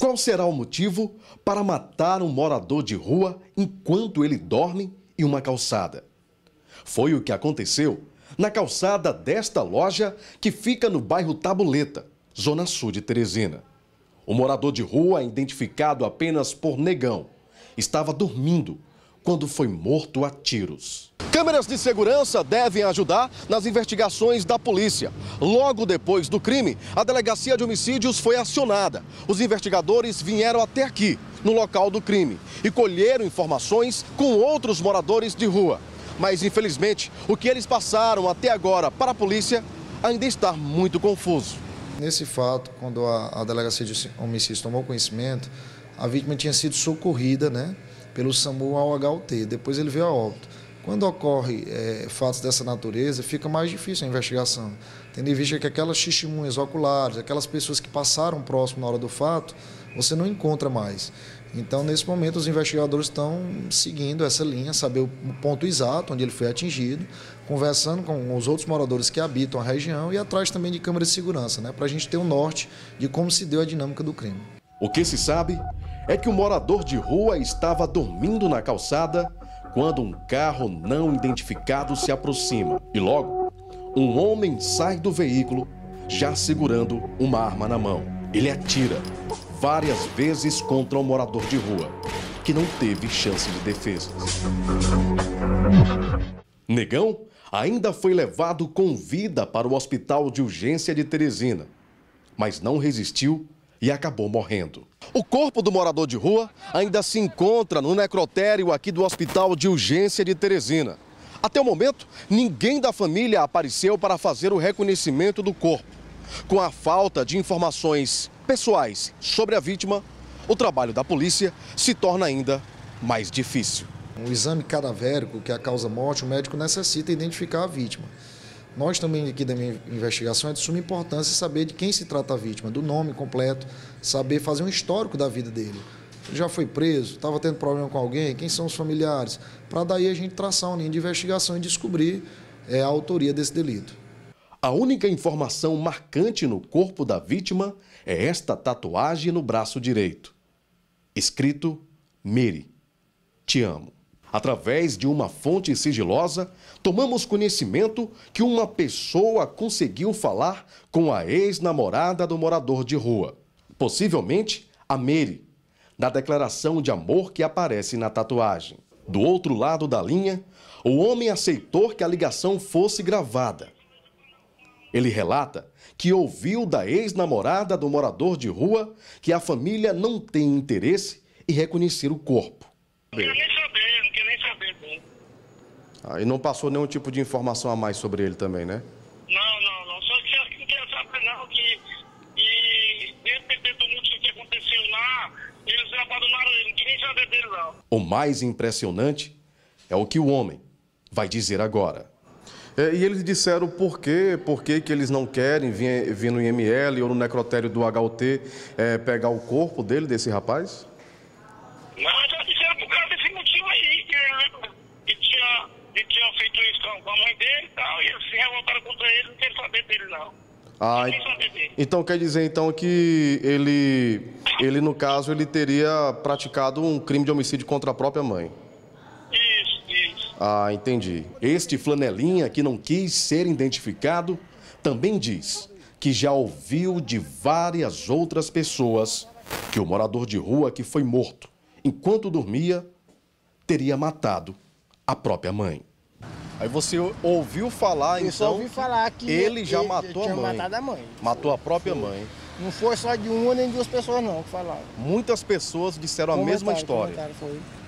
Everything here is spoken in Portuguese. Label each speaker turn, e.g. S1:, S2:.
S1: Qual será o motivo para matar um morador de rua enquanto ele dorme em uma calçada? Foi o que aconteceu na calçada desta loja que fica no bairro Tabuleta, zona sul de Teresina. O morador de rua, identificado apenas por Negão, estava dormindo quando foi morto a tiros. Câmeras de segurança devem ajudar nas investigações da polícia. Logo depois do crime, a delegacia de homicídios foi acionada. Os investigadores vieram até aqui, no local do crime, e colheram informações com outros moradores de rua. Mas, infelizmente, o que eles passaram até agora para a polícia ainda está muito confuso.
S2: Nesse fato, quando a delegacia de homicídios tomou conhecimento, a vítima tinha sido socorrida, pelo SAMU ao HUT. Depois ele veio a óbito. Quando ocorre fatos dessa natureza, fica mais difícil a investigação, tendo em vista que aquelas testemunhas oculares, aquelas pessoas que passaram próximo na hora do fato, você não encontra mais. Então, nesse momento, os investigadores estão seguindo essa linha, saber o ponto exato onde ele foi atingido, conversando com os outros moradores que habitam a região e atrás também de câmeras de segurança, para a gente ter um norte de como se deu a dinâmica do crime.
S1: O que se sabe é que o morador de rua estava dormindo na calçada quando um carro não identificado se aproxima. E logo, um homem sai do veículo já segurando uma arma na mão. Ele atira várias vezes contra o morador de rua, que não teve chance de defesa. Negão ainda foi levado com vida para o Hospital de Urgência de Teresina, mas não resistiu e acabou morrendo. O corpo do morador de rua ainda se encontra no necrotério aqui do Hospital de Urgência de Teresina. Até o momento, ninguém da família apareceu para fazer o reconhecimento do corpo. Com a falta de informações pessoais sobre a vítima, o trabalho da polícia se torna ainda mais difícil.
S2: O exame cadavérico, que é a causa-morte, o médico necessita identificar a vítima. Nós também aqui da minha investigação é de suma importância saber de quem se trata a vítima, do nome completo, saber fazer um histórico da vida dele. Ele já foi preso, estava tendo problema com alguém, quem são os familiares, para daí a gente traçar uma linha de investigação e descobrir a autoria desse delito.
S1: A única informação marcante no corpo da vítima é esta tatuagem no braço direito. Escrito: Mary, te amo. Através de uma fonte sigilosa, tomamos conhecimento que uma pessoa conseguiu falar com a ex-namorada do morador de rua. Possivelmente a Mary, na declaração de amor que aparece na tatuagem. Do outro lado da linha, o homem aceitou que a ligação fosse gravada. Ele relata que ouviu da ex-namorada do morador de rua que a família não tem interesse em reconhecer o corpo.
S3: Não quero nem saber dele.
S1: E não passou nenhum tipo de informação a mais sobre ele também, né?
S3: Não. Só que não quero saber não, que dentro do mundo que aconteceu lá, eles abandonaram ele, não queria nem saber dele não.
S1: O mais impressionante é o que o homem vai dizer agora. E eles disseram por quê que eles não querem vir no IML ou no necrotério do HUT pegar o corpo desse rapaz?
S3: Não, já disseram por causa desse motivo aí, que tinha feito isso com a mãe dele e tal, e eles se revoltaram contra ele, não querem saber dele não. Não querem saber dele.
S1: Então quer dizer então que ele no caso, ele teria praticado um crime de homicídio contra a própria mãe?
S3: Isso.
S1: Entendi. Este flanelinha que não quis ser identificado também diz que já ouviu de várias outras pessoas que o morador de rua que foi morto enquanto dormia teria matado a própria mãe. Aí você ouviu falar,
S4: Eu só ouvi falar que
S1: ele já matou a
S4: tinha
S1: mãe.
S4: matado a mãe.
S1: Matou a própria mãe.
S4: Não foi só de uma nem duas pessoas não que falaram.
S1: Muitas pessoas disseram a mesma história.
S4: Foi.